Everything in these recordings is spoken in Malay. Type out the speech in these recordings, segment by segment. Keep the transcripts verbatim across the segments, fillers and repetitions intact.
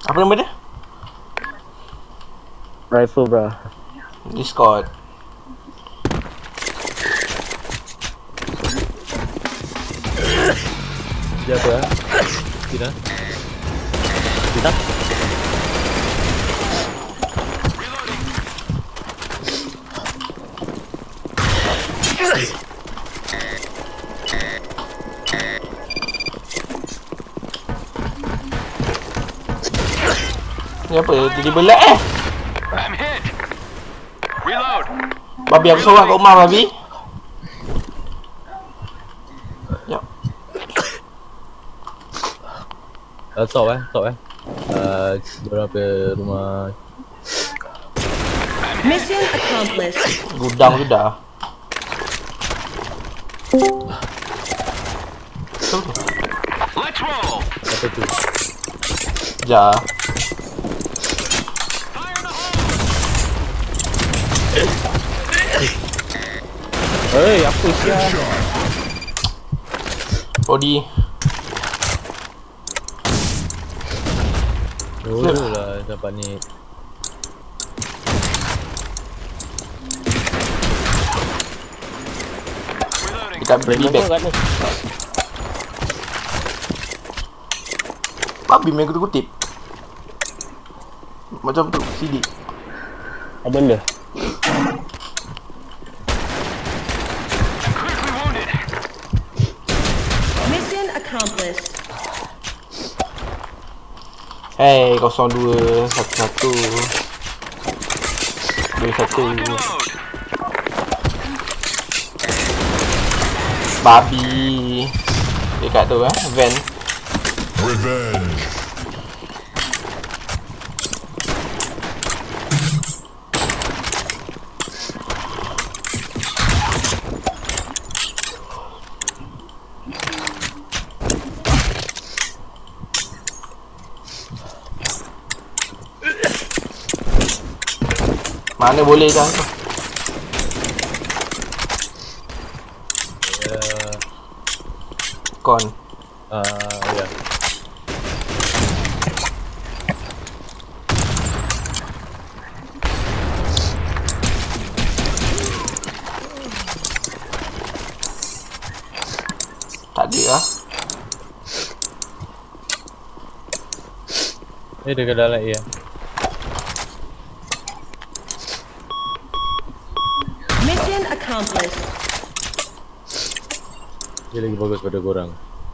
Apa nama dia? Rifle bro. Discord. Dia apa ya? Kita. Kita. Ni apa? Jadi belak eh? Babi aku seorang kat rumah babi. Jap. Uh, stop eh, stop eh. Uh, diorang pergi rumah. Mission accomplished. Gudang sudah. Let's roll. Apa tu? Ja. Hei, apa siap? Body. Oh lah, dah panik. Kita beli back. Babi main kutip-kutip. Macam tu, C D. Apa benda? Mission accomplished. Hey, kosong dua satu satu dua satu. Babi dekat tu eh, van. Revenge. Mana boleh dah tu. Uh, Kon. Ah, uh, ya. Tak ada lah. Eh, dekat dalam ya. Mission accomplished. Dia lagi bagus pada korang.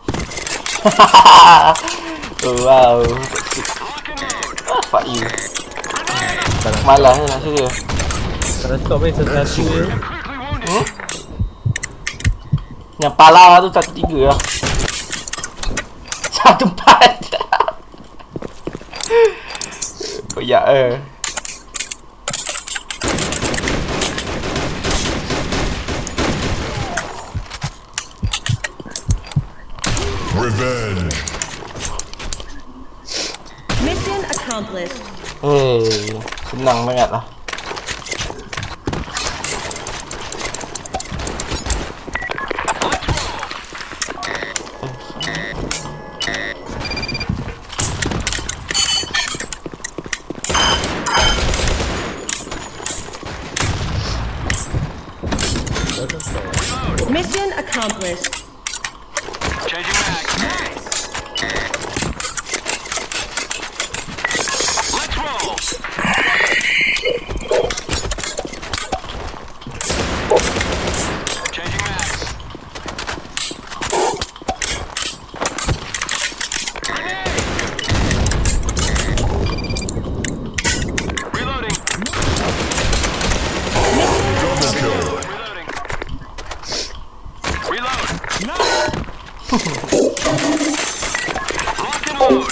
Wow. Ah, fuck you. Malas ni nak seria. Kalau stop eh, satu-satu je. Hmm? Yang pala tu satu tiga lah. Satu empat. Koyak eh. Revenge. Mission accomplished. Hei, senang sangat lah. Mission accomplished. Changing back. Let's roll. Changing back. Reloading. Double kill. Reloading. Reload. Lock and load.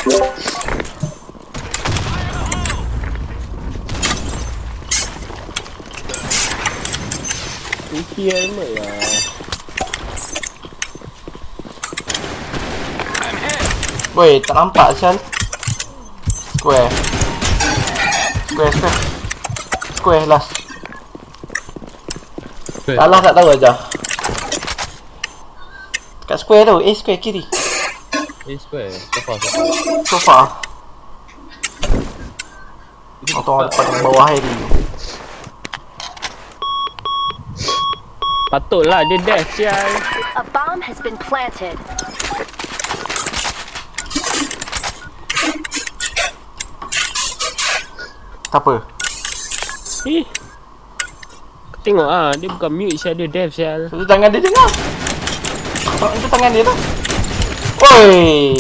Isi helmet lah. I'm hit. Woi, tak nampak Syal. Square. Square, square. Square last. Square. Alah tak tahu aja. Kat square tu, eh square kiri. Eh, square. Sofa, sofa. Sofa. Atau depan bawah Harry. Patutlah dia death sial. A bomb has been planted. Apa? Eh. Tengok ah, dia bukan mute sial, dia death sial. Itu tangan dia dengar. Oh, itu tangan dia tu. Oi.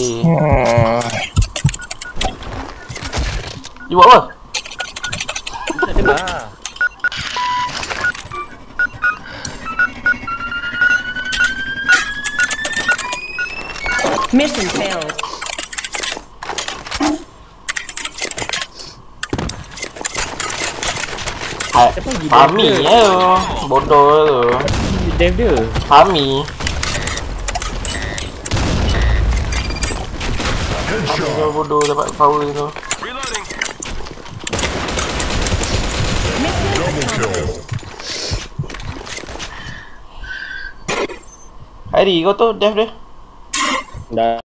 You buat apa? Tak dengar. Mission failed. Hai, Fahmi ya tu. Bodoh tu. Dev dia. Fahmi. Fahmi bodoh dapat power tu. Reloading. Harry kau tu death dia. Dah.